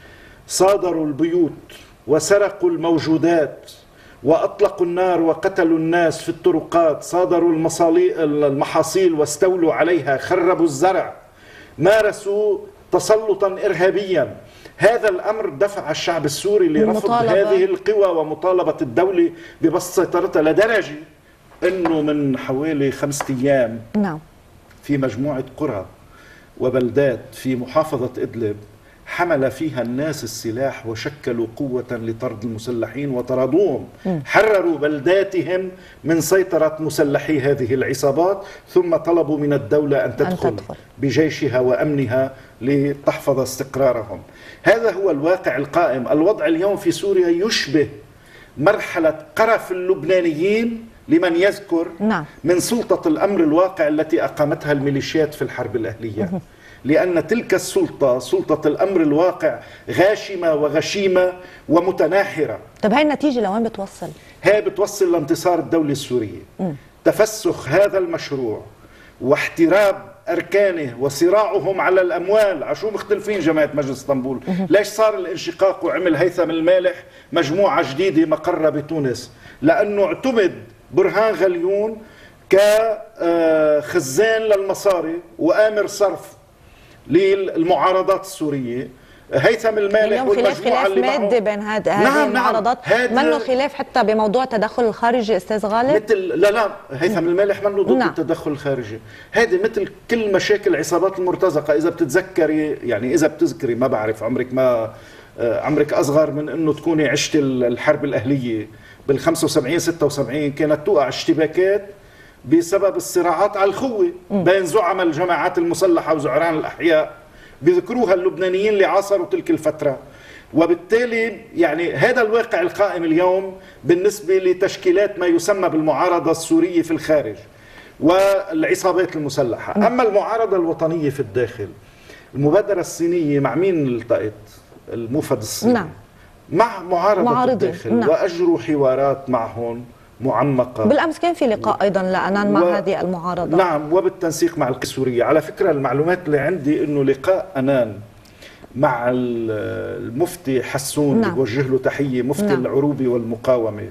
صادروا البيوت وسرقوا الموجودات وأطلقوا النار وقتلوا الناس في الطرقات، صادروا المحاصيل واستولوا عليها، خربوا الزرع، مارسوا تسلطا إرهابيا. هذا الأمر دفع الشعب السوري لرفض هذه القوى ومطالبة الدولة ببسط سيطرتها، لدرجة أنه من حوالي 5 أيام نعم في مجموعة قرى وبلدات في محافظة إدلب حمل فيها الناس السلاح وشكلوا قوة لطرد المسلحين وطردوهم. حرروا بلداتهم من سيطرة مسلحي هذه العصابات، ثم طلبوا من الدولة أن تدخل بجيشها وأمنها لتحفظ استقرارهم. هذا هو الواقع القائم. الوضع اليوم في سوريا يشبه مرحلة قرف اللبنانيين لمن يذكر من سلطة الأمر الواقع التي أقامتها الميليشيات في الحرب الأهلية، لأن تلك السلطة، سلطة الأمر الواقع، غاشمة وغشيمة ومتناحرة. طب هاي النتيجة لوين بتوصل؟ هاي بتوصل لانتصار الدولة السورية. تفسخ هذا المشروع واحتراب أركانه وصراعهم على الأموال. عشو مختلفين جماعة مجلس اسطنبول؟ ليش صار الانشقاق وعمل هيثم المالح مجموعة جديدة مقرة بتونس؟ لأنه اعتمد برهان غليون كخزان للمصاري وآمر صرف للمعارضات السورية. هيثم المالح والمجموعة اللي معه مادي بين هذه المعارضات. منه خلاف حتى بموضوع التدخل الخارجي استاذ غالب؟ مثل لا هيثم المالح منه ضد التدخل الخارجي. هذه مثل كل مشاكل عصابات المرتزقة. إذا بتتذكري، يعني إذا بتذكري، ما بعرف عمرك أصغر من أنه تكوني عشت الحرب الأهلية بال75 76، كانت توقع اشتباكات بسبب الصراعات على الخوة بين زعماء الجماعات المسلحة وزعران الأحياء، بذكروها اللبنانيين اللي عاصروا تلك الفترة. وبالتالي يعني هذا الواقع القائم اليوم بالنسبة لتشكيلات ما يسمى بالمعارضة السورية في الخارج والعصابات المسلحة. أما المعارضة الوطنية في الداخل، المبادرة الصينية مع مين التقت؟ الموفد الصيني. مع معارضة الداخل. نعم. وأجروا حوارات معهم معمقة. بالأمس كان في لقاء أيضا لأنان مع هذه المعارضة. نعم، وبالتنسيق مع السورية. على فكرة المعلومات اللي عندي أنه لقاء أنان مع المفتي حسون، نعم. بوجه له تحية، مفتي نعم. العروبة والمقاومة،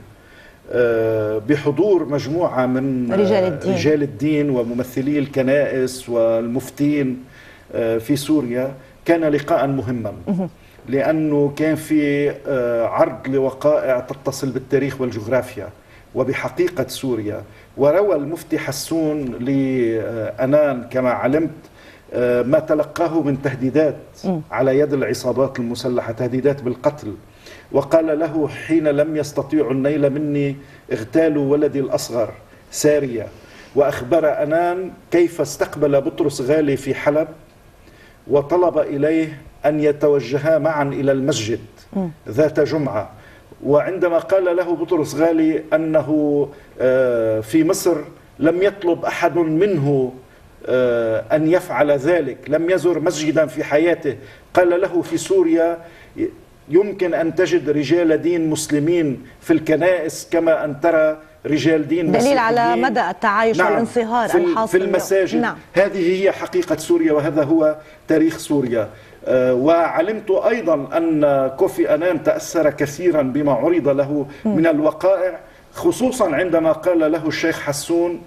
بحضور مجموعة من رجال الدين وممثلي الكنائس والمفتين في سوريا، كان لقاء مهما لأنه كان في عرض لوقائع تتصل بالتاريخ والجغرافيا وبحقيقة سوريا. وروى المفتي حسون لأنان كما علمت ما تلقاه من تهديدات على يد العصابات المسلحة، تهديدات بالقتل، وقال له حين لم يستطيعوا النيل مني اغتالوا ولدي الأصغر سارية. وأخبر أنان كيف استقبل بطرس غالي في حلب وطلب إليه أن يتوجها معا إلى المسجد ذات جمعة. وعندما قال له بطرس غالي أنه في مصر لم يطلب أحد منه أن يفعل ذلك، لم يزر مسجدا في حياته، قال له في سوريا يمكن أن تجد رجال دين مسلمين في الكنائس كما أن ترى رجال دين مسيحيين. دليل على مدى التعايش نعم والانصهار الحاصل في المساجد. نعم. هذه هي حقيقة سوريا وهذا هو تاريخ سوريا. وعلمت أيضا أن كوفي أنان تأثر كثيرا بما عرض له من الوقائع، خصوصا عندما قال له الشيخ حسون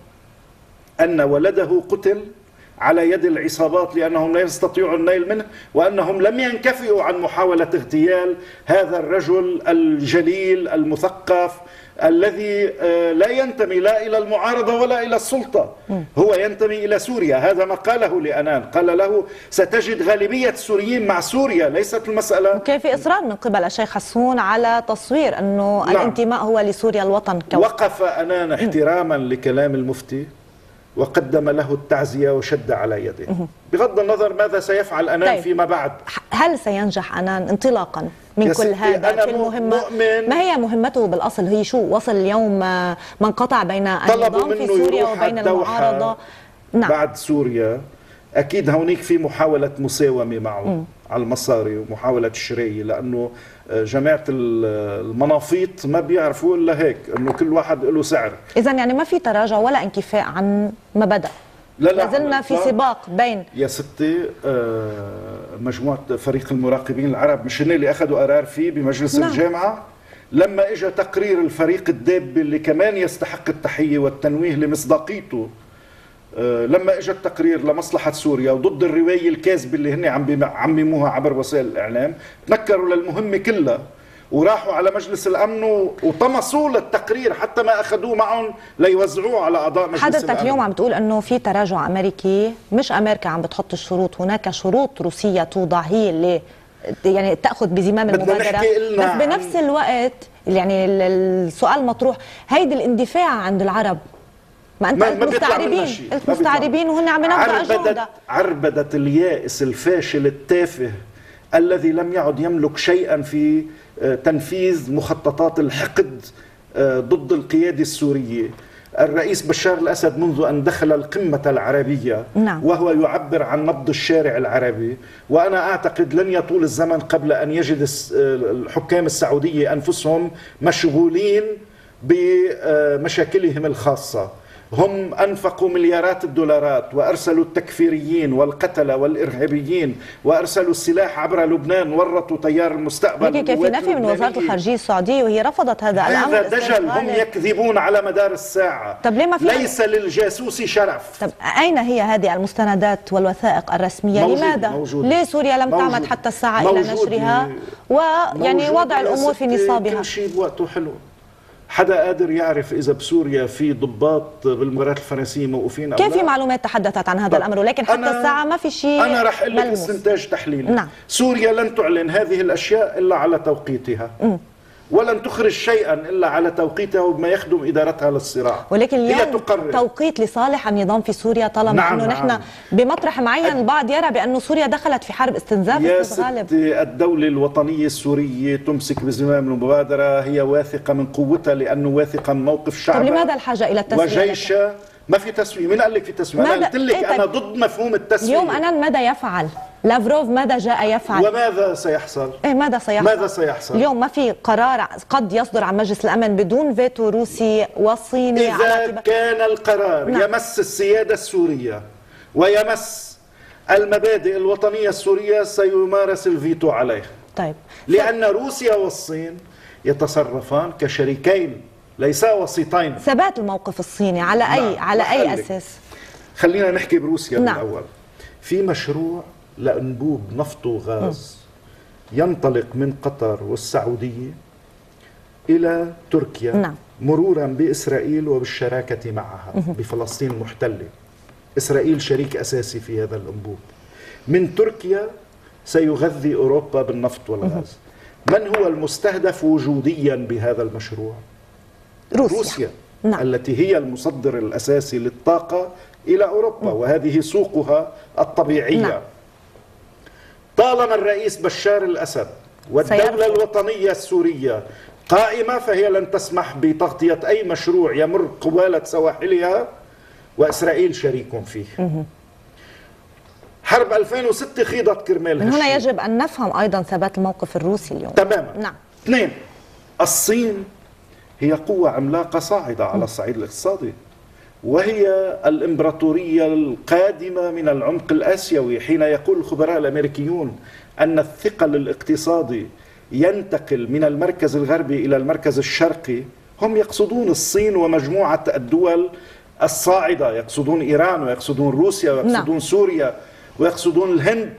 أن ولده قتل على يد العصابات لأنهم لا يستطيعوا النيل منه، وأنهم لم ينكفئوا عن محاولة اغتيال هذا الرجل الجليل المثقف الذي لا ينتمي لا إلى المعارضة ولا إلى السلطة، هو ينتمي إلى سوريا. هذا ما قاله لأنان، قال له ستجد غالبية السوريين مع سوريا، ليست المسألة. كان في إصرار من قبل الشيخ حسون على تصوير أنه نعم. الانتماء هو لسوريا الوطن وقف أنان احتراما لكلام المفتي وقدم له التعزية وشد على يده، بغض النظر ماذا سيفعل أنان فيما بعد. هل سينجح أنان انطلاقا من كل هذا في المهمة؟ ما هي مهمته بالأصل؟ هي شو؟ وصل اليوم من قطع بين النظام في سوريا وبين المعارضة نعم. بعد سوريا أكيد هونيك في محاولة مساومة معه على المصاري ومحاولة الشراية، لأنه جماعة المنافيط ما بيعرفوا إلا هيك، أنه كل واحد له سعر. إذن يعني ما في تراجع ولا انكفاء عن ما بدأ؟ لا لازلنا في سباق بين يا ستي مجموعة فريق المراقبين العرب، مش هن اللي أخذوا قرار فيه بمجلس نعم. الجامعة لما إجا تقرير الفريق الداب اللي كمان يستحق التحية والتنويه لمصداقيته، لما اجى التقرير لمصلحة سوريا وضد الرواية الكاذبة اللي هن عم عمموها عبر وسائل الإعلام، تنكروا للمهمة كلها وراحوا على مجلس الأمن وطمسوا للتقرير حتى ما أخذوه معهم ليوزعوه على أعضاء مجلس الأمن. حضرتك اليوم عم تقول أنه في تراجع أمريكي، مش أمريكا عم بتحط الشروط، هناك شروط روسية توضع هي اللي يعني تأخذ بزمام المبادرة، بس بنفس الوقت يعني السؤال مطروح، هيدي الاندفاع عند العرب، ما انت قلت مستعربين وهن عم ينفذوا أجندة. عربدة اليائس الفاشل التافه الذي لم يعد يملك شيئا في تنفيذ مخططات الحقد ضد القيادة السورية. الرئيس بشار الأسد منذ أن دخل القمة العربية نعم. وهو يعبر عن نبض الشارع العربي، وأنا أعتقد لن يطول الزمن قبل أن يجد الحكام السعودية أنفسهم مشغولين بمشاكلهم الخاصة. هم أنفقوا مليارات الدولارات وأرسلوا التكفيريين والقتلة والإرهابيين وأرسلوا السلاح عبر لبنان، ورطوا تيار المستقبل. لكن في نفي من وزارة الخارجية السعودية وهي رفضت هذا الأمر. هذا دجل، هم يكذبون على مدار الساعة. طب ليه ما في ليس للجاسوس شرف. طب أين هي هذه المستندات والوثائق الرسمية؟ لماذا؟ موجود. ليه سوريا لم تعمد حتى الساعة إلى نشرها ويعني وضع الأمور في نصابها؟ كل شيء بوقته حلو. حدا قادر يعرف إذا بسوريا في ضباط بالمباريات الفرنسية موقوفين أو لا؟ كيف في معلومات تحدثت عن هذا الأمر، ولكن حتى الساعة ما في شيء. أنا رح أقول لك استنتاج تحليلي. نعم. سوريا لن تعلن هذه الأشياء إلا على توقيتها، ولن تخرج شيئا إلا على توقيتها وبما يخدم إدارتها للصراع. ولكن اليوم توقيت لصالح النظام في سوريا، طالما نعم أنه نحن بمطرح معين البعض يرى بأنه سوريا دخلت في حرب استنزاف. يا ستي الدولة الوطنية السورية تمسك بزمام المبادرة، هي واثقة من قوتها لأنه واثقة من موقف شعبها. طب لماذا الحاجة إلى التسوية؟ وجيشها ما في تسوية. مين قال لك في تسوية؟ أنا قلت لك أنا ضد مفهوم التسوية. اليوم أنا ماذا يفعل؟ لافروف ماذا جاء يفعل؟ وماذا سيحصل؟ ماذا سيحصل؟ اليوم ما في قرار قد يصدر عن مجلس الأمن بدون فيتو روسي وصيني إذا كان القرار يمس السيادة السورية ويمس المبادئ الوطنية السورية سيمارس الفيتو عليه. طيب. لأن روسيا والصين يتصرفان كشريكين ليسا وسيطين. ثبات الموقف الصيني على أي أساس؟ خلينا نحكي بروسيا بالأول. في مشروع لأنبوب نفط وغاز ينطلق من قطر والسعودية إلى تركيا مرورا بإسرائيل وبالشراكة معها بفلسطين المحتلة. إسرائيل شريك أساسي في هذا الأنبوب. من تركيا سيغذي أوروبا بالنفط والغاز. من هو المستهدف وجوديا بهذا المشروع؟ روسيا. التي هي المصدر الأساسي للطاقة إلى أوروبا وهذه سوقها الطبيعية. طالما الرئيس بشار الأسد والدولة الوطنية السورية قائمة فهي لن تسمح بتغطية أي مشروع يمر قوالة سواحلها وإسرائيل شريك فيه. حرب 2006 خيضت كرمال هالشيء. هنا يجب أن نفهم أيضا ثبات الموقف الروسي اليوم. تماما. اثنين، الصين هي قوة عملاقة صاعدة على الصعيد الاقتصادي، وهي الإمبراطورية القادمة من العمق الآسيوي. حين يقول الخبراء الأمريكيون أن الثقل الاقتصادي ينتقل من المركز الغربي إلى المركز الشرقي، هم يقصدون الصين ومجموعة الدول الصاعدة، يقصدون إيران ويقصدون روسيا ويقصدون سوريا ويقصدون الهند.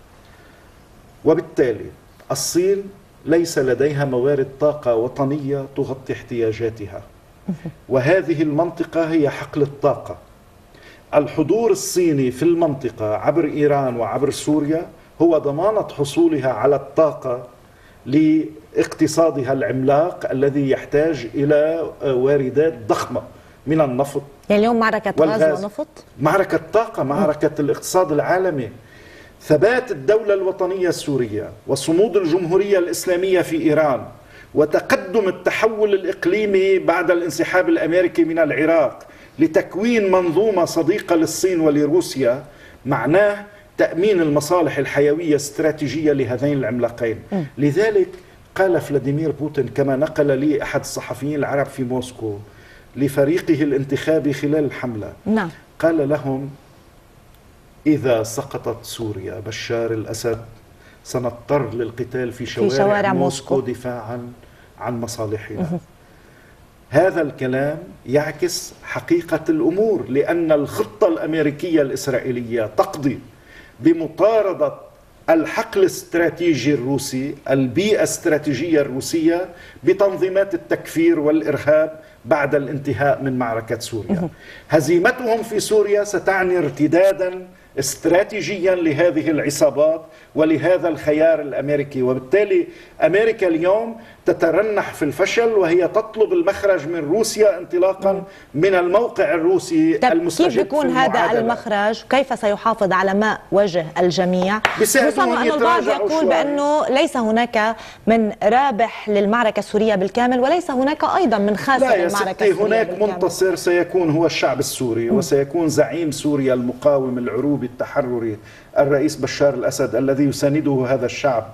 وبالتالي الصين ليس لديها موارد طاقة وطنية تغطي احتياجاتها، وهذه المنطقة هي حقل الطاقة. الحضور الصيني في المنطقة عبر إيران وعبر سوريا هو ضمانة حصولها على الطاقة لاقتصادها العملاق الذي يحتاج إلى واردات ضخمة من النفط. يعني اليوم معركة غاز ونفط؟ معركة طاقة، معركة الاقتصاد العالمي. ثبات الدولة الوطنية السورية وصمود الجمهورية الإسلامية في إيران وتقدم التحول الإقليمي بعد الانسحاب الأمريكي من العراق لتكوين منظومة صديقة للصين ولروسيا معناه تأمين المصالح الحيوية الاستراتيجية لهذين العملاقين. لذلك قال فلاديمير بوتين كما نقل لي أحد الصحفيين العرب في موسكو لفريقه الانتخابي خلال الحملة، قال لهم: إذا سقطت سوريا بشار الأسد سنضطر للقتال في شوارع موسكو دفاعا عن مصالحنا. هذا الكلام يعكس حقيقة الأمور، لأن الخطة الأمريكية الإسرائيلية تقضي بمطاردة الحقل الاستراتيجي الروسي، البيئة الاستراتيجية الروسية، بتنظيمات التكفير والإرهاب بعد الانتهاء من معركة سوريا. هزيمتهم في سوريا ستعني ارتدادا استراتيجيا لهذه العصابات ولهذا الخيار الأمريكي، وبالتالي أمريكا اليوم تترنح في الفشل وهي تطلب المخرج من روسيا انطلاقا من الموقع الروسي المستجد. كيف يكون هذا المخرج؟ كيف سيحافظ على ماء وجه الجميع؟ خصوصا أن البعض يقول بأنه ليس هناك من رابح للمعركة السورية بالكامل وليس هناك أيضا من خاسر للمعركة السورية هناك بالكامل. منتصر سيكون هو الشعب السوري وسيكون زعيم سوريا المقاوم العروبي التحرري الرئيس بشار الأسد الذي يسانده هذا الشعب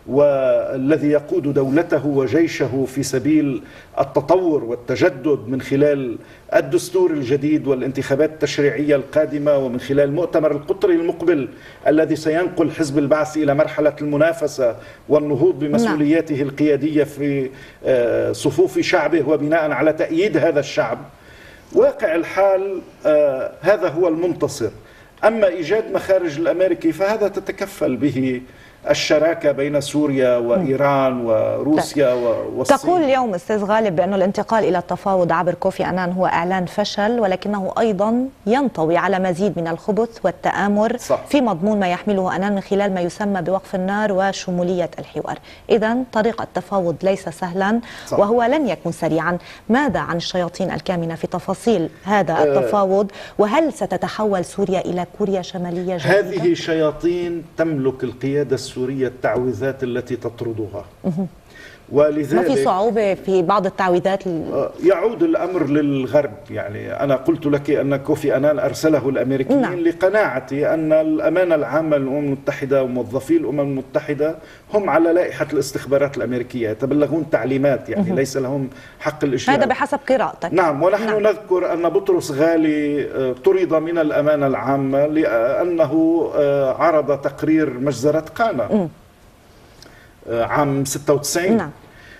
والذي يقود دولته وجيشه في سبيل التطور والتجدد من خلال الدستور الجديد والانتخابات التشريعية القادمة ومن خلال مؤتمر القطري المقبل الذي سينقل حزب البعث إلى مرحلة المنافسة والنهوض بمسؤولياته القيادية في صفوف شعبه وبناء على تأييد هذا الشعب. واقع الحال هذا هو المنتصر. أما إيجاد مخارج الأمريكي فهذا تتكفل به الشراكة بين سوريا وإيران وروسيا والصين. تقول اليوم أستاذ غالب بأن الانتقال إلى التفاوض عبر كوفي أنان هو إعلان فشل، ولكنه أيضا ينطوي على مزيد من الخبث والتآمر في مضمون ما يحمله أنان من خلال ما يسمى بوقف النار وشمولية الحوار. إذن طريق التفاوض ليس سهلا وهو لن يكون سريعا. ماذا عن الشياطين الكامنة في تفاصيل هذا التفاوض؟ وهل ستتحول سوريا إلى كوريا شمالية جديدة؟ هذه شياطين تملك القيادة السورية التعويذات التي تطردها. ولذلك ما في صعوبة في بعض التعويضات يعود الأمر للغرب. يعني أنا قلت لك أن كوفي أنان أرسله الأمريكيين نعم. لقناعتي أن الأمانة العامة للأمم المتحدة وموظفي الأمم المتحدة هم على لائحة الاستخبارات الأمريكية، يتبلغون تعليمات، يعني ليس لهم حق الإشراف. هذا بحسب قراءتك. نعم. ونحن نذكر أن بطرس غالي طرد من الأمانة العامة لأنه عرض تقرير مجزرة قانا عام 96. نعم.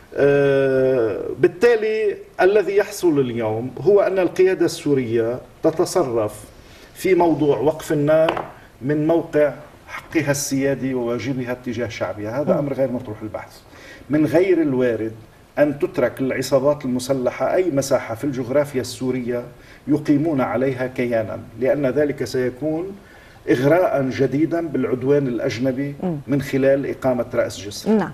بالتالي الذي يحصل اليوم هو أن القيادة السورية تتصرف في موضوع وقف النار من موقع حقها السيادي وواجبها اتجاه شعبها. هذا أمر غير مطروح البحث. من غير الوارد أن تترك للعصابات المسلحة أي مساحة في الجغرافيا السورية يقيمون عليها كيانا، لأن ذلك سيكون إغراء جديدا بالعدوان الأجنبي من خلال إقامة رأس جسر. نعم.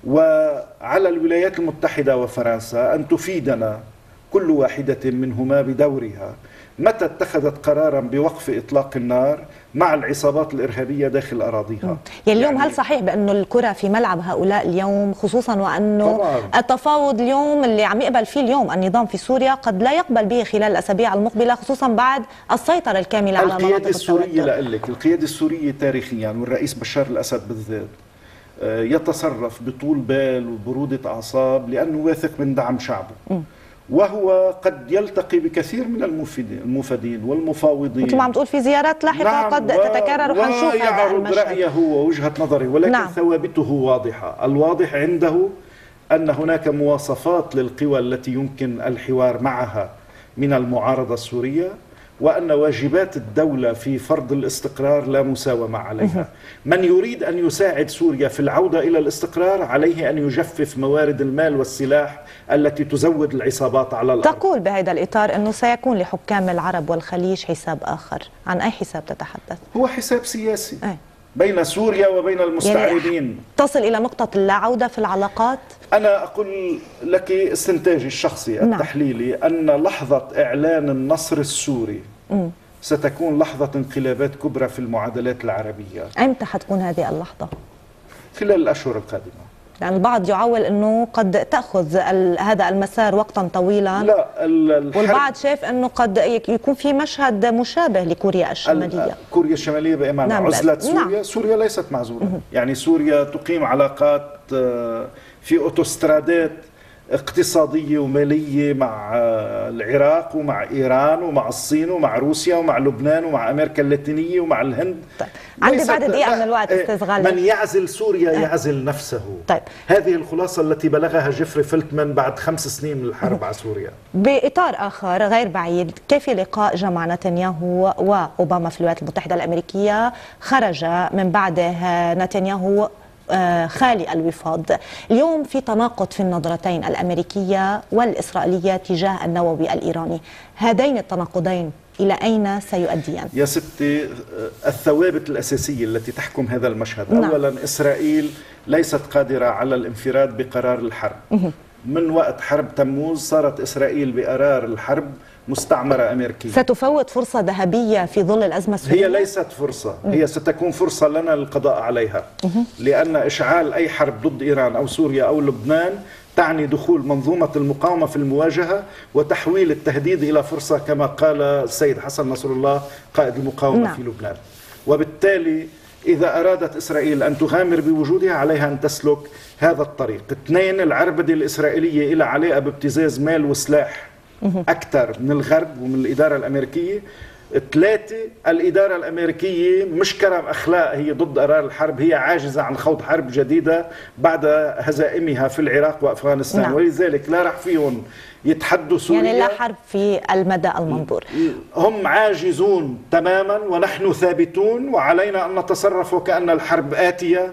وعلى الولايات المتحدة وفرنسا أن تفيدنا كل واحدة منهما بدورها متى اتخذت قرارا بوقف إطلاق النار مع العصابات الإرهابية داخل أراضيها. يعني اليوم هل صحيح بأنه الكرة في ملعب هؤلاء اليوم، خصوصا وأنه طبعاً. التفاوض اليوم اللي عم يقبل فيه اليوم النظام في سوريا قد لا يقبل به خلال الأسابيع المقبلة، خصوصا بعد السيطرة الكاملة على مناطق القيادة السورية التوتر؟ لك القيادة السورية تاريخيا والرئيس بشار الأسد بالذات يتصرف بطول بال وبرودة أعصاب لأنه واثق من دعم شعبه. وهو قد يلتقي بكثير من المفيدين والمفاوضين، مثل ما عم تقول في زيارات لاحقة. نعم. قد تتكرر وحنشوف هذا المشهد. رأيه ووجهة نظره، ولكن نعم. ثوابته واضحة. الواضح عنده أن هناك مواصفات للقوى التي يمكن الحوار معها من المعارضة السورية، وأن واجبات الدولة في فرض الاستقرار لا مساومة عليها. من يريد أن يساعد سوريا في العودة إلى الاستقرار عليه أن يجفف موارد المال والسلاح التي تزود العصابات على الأرض. تقول بهذا الإطار أنه سيكون لحكام العرب والخليج حساب آخر. عن أي حساب تتحدث؟ هو حساب سياسي أي. بين سوريا وبين المستعربين. يعني تصل إلى نقطة اللا عودة في العلاقات؟ أنا أقول لك استنتاجي الشخصي التحليلي أن لحظة إعلان النصر السوري ستكون لحظة انقلابات كبرى في المعادلات العربية. أمتى حتكون هذه اللحظة؟ خلال الأشهر القادمة. يعني البعض يعول أنه قد تأخذ هذا المسار وقتا طويلا. لا، والبعض شايف أنه قد يكون في مشهد مشابه لكوريا الشمالية. كوريا الشمالية بإمانة نعم. عزلة سوريا. نعم. سوريا ليست معزولة. يعني سوريا تقيم علاقات في أوتوسترادات اقتصادية ومالية مع العراق ومع إيران ومع الصين ومع روسيا ومع لبنان ومع أمريكا اللاتينية ومع الهند. طيب. عندي بعد دقيقة من الوقت أستاذ غالب. من يعزل سوريا يعزل نفسه. طيب. هذه الخلاصة التي بلغها جيفري فيلتمان بعد 5 سنين من الحرب على سوريا. بإطار آخر غير بعيد، كيف لقاء جمع نتنياهو وأوباما في الولايات المتحدة الأمريكية خرج من بعده نتنياهو خالي الوفاض. اليوم في تناقض في النظرتين الأمريكية والإسرائيلية تجاه النووي الإيراني. هذين التناقضين إلى أين سيؤديان؟ يا ستي، الثوابت الأساسية التي تحكم هذا المشهد. نعم. أولا، إسرائيل ليست قادرة على الانفراد بقرار الحرب. من وقت حرب تموز صارت إسرائيل بقرار الحرب مستعمرة أمريكية. ستفوت فرصة ذهبية في ظل الأزمة السورية؟ هي ليست فرصة، هي ستكون فرصة لنا للقضاء عليها. لأن إشعال أي حرب ضد إيران أو سوريا أو لبنان تعني دخول منظومة المقاومة في المواجهة وتحويل التهديد إلى فرصة، كما قال السيد حسن نصر الله قائد المقاومة. نعم. في لبنان. وبالتالي إذا أرادت إسرائيل أن تغامر بوجودها عليها أن تسلك هذا الطريق. 2، العربدة الإسرائيلية إلى علاقة بابتزاز مال وسلاح أكثر من الغرب ومن الإدارة الأمريكية. 3، الإدارة الأمريكية مش كرم أخلاق هي ضد قرار الحرب، هي عاجزة عن خوض حرب جديدة بعد هزائمها في العراق وأفغانستان. نعم. ولذلك لا رح فيهم يتحدوا سوريا. يعني لا حرب في المدى المنظور. هم عاجزون تماما ونحن ثابتون، وعلينا أن نتصرف وكأن الحرب آتية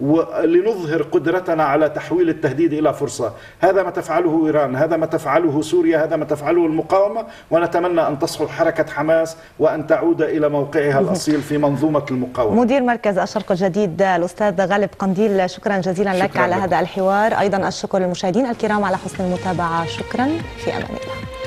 ولنظهر قدرتنا على تحويل التهديد إلى فرصة. هذا ما تفعله إيران، هذا ما تفعله سوريا، هذا ما تفعله المقاومة. ونتمنى أن تصحو حركة حماس وأن تعود إلى موقعها الأصيل في منظومة المقاومة. مدير مركز الشرق الجديد الأستاذ غالب قنديل، شكرا جزيلا لك على هذا الحوار. أيضا الشكر للمشاهدين الكرام على حسن المتابعة. شكرا، في أمان الله.